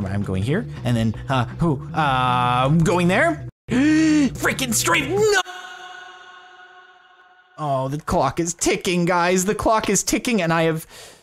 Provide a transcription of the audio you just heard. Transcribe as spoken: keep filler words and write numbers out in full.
I'm going here, and then, uh, who, uh, I'm going there. Freaking Strafe, no! Oh, the clock is ticking, guys. The clock is ticking, and I have